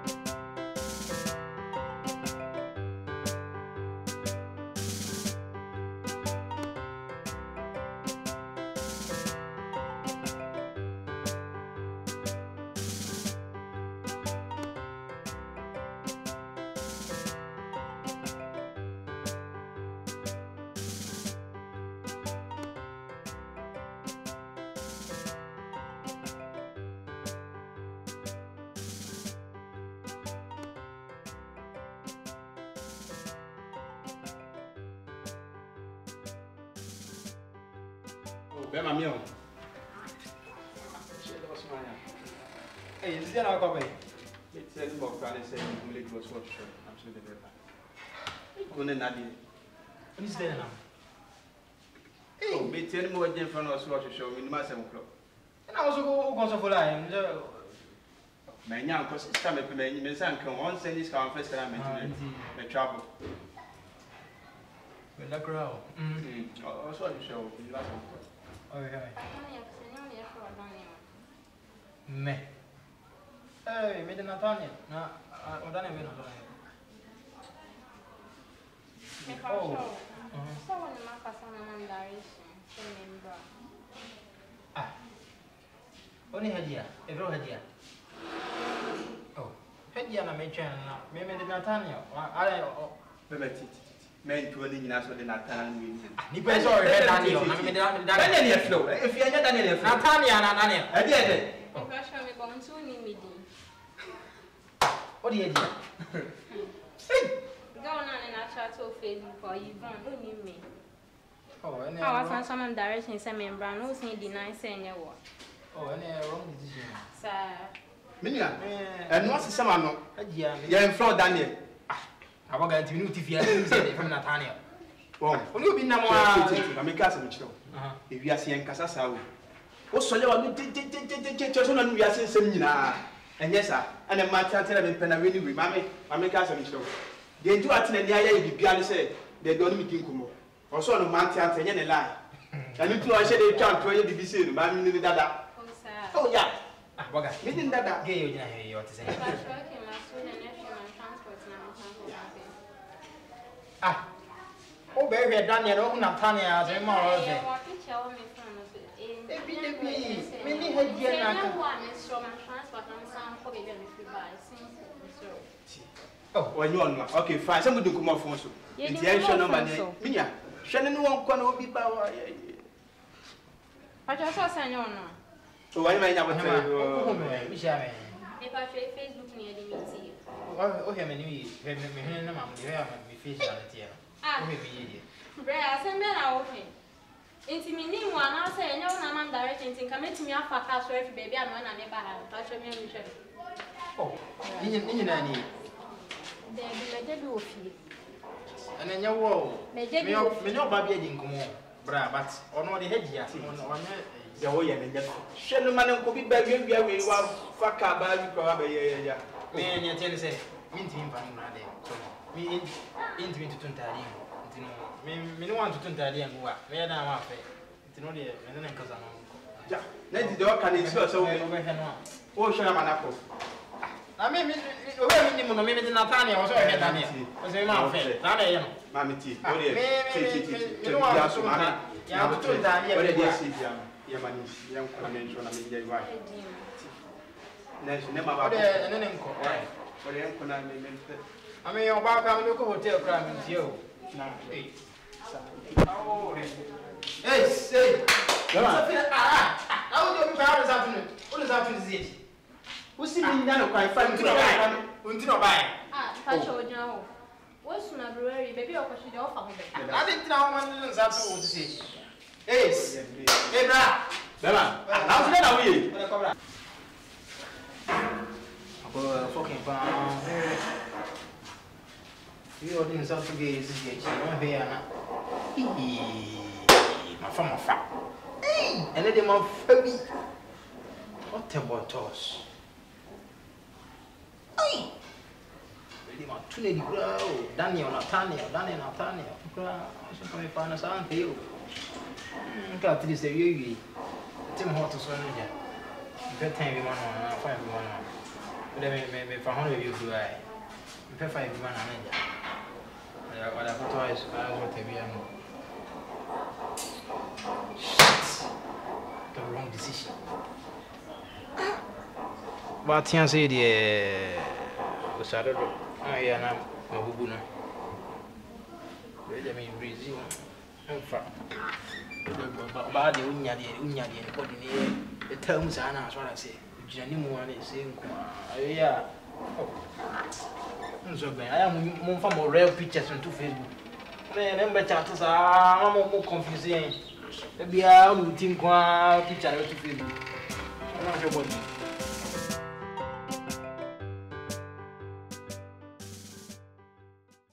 Bema meu. Hey, is there no copy? It's a book that is saying we live was what show. Absolutely better. Couldn't Nadi. What is there now? Hey, be tell more than from us what show in my 7 o'clock. And I was go for line. My young because it's time to make me sank on send this conference that I meant to trouble. With the grow. Also, you show you last one. Me. Hey, me didn't Natania. No, I don't even know. Oh. Someone in my cousin direction. Ah. Only had here. Every had here. Oh. Had here, I made channel. Me did Natania. I men to only Naso de Nathan. Nippers or Daniel. Daniel flow. If you are Daniel, Natania, I did it. What do you do? Go on and I try to Facebook for you. Don't need me. Oh, and I was on some direction, some membrane, no saying deny saying your work. Oh, and a wrong decision. Sir. Minia, and what's the summer? You're in Florida, Daniel. I was going to know if you had from Natania. Well, you'll be no more. I'm a cousin. If you are seeing Casasa, also, you are the church seminar. And yes, sir, and a matter of Penavini with Mammy, I'm a cousin. They do attend the idea of the say they don't meet Kumo. Also, no man tells any lie. And you know, I said they can't tell you to be seen, Mammy Dada. Oh, yeah. Meaning that gay, you ought to say. Ah, oh, baby, Daniel, oh, Natania, as a moral. Many had oh, when you are okay, fine. Somebody come off also. The action of my Minia. Shannon won't come be power. I just saw Senor. So I may have a Facebook near the meeting. Oh, him and me, fish on it here. Ah, Bray, I send men out here. Into me, one, I say, no, I'm directing to come to me after cash for every baby. I'm on a never have. Touch me, Michelle. Oh, in any. There be with you. And then your wall. May no baby didn't come on, bra, but on all the head yet. The way and the gentleman could be baby, we are fuck about you. Man, you tell say, mean to him, me into Tuntalia. Me no want to Tuntalia and go up. Where now, I say, it's not here, and then because I'm let the dog can insure so over here. Oh, shall I have an apple? I mean, maybe Natania was over here, Daniel. Was a man fair. Daniel, Mammy tea. Oh, yeah, I'm to Daniel. What did you see? Young convention, I mean, you're right. Never about it, and then I mean, your back, I'm looking hotel crime with you. Hey, say, how do you power this afternoon? What is after this? Who's sitting down quite fine to buy? Ah, Pacho, no. What's my brewery? Baby, or should you offer me? I didn't know one is after to see. Hey, hey, bra. Bella, how's that away? Fucking fun. You are in South Gate, I'm here now. My farmer fat. And let him off baby. What about toss? Hey! Really, my 2 lady grow. Daniel, Natania. I should come find us on you. Got to this area. Tim Hortus on here. Good time, 1 on 5 1. me for 100 you do I. Me pay 5 man manager. What I put twice what I the wrong decision. But you say the Saturday. I am a Hubuna. I mean, Brazil. In fact, body unya the terms are not what I say. Genuine one is saying, yeah. So I am more from more real pictures on Facebook. Remember, chances are more confusing. Maybe I will think one picture to Facebook. I'm not sure what.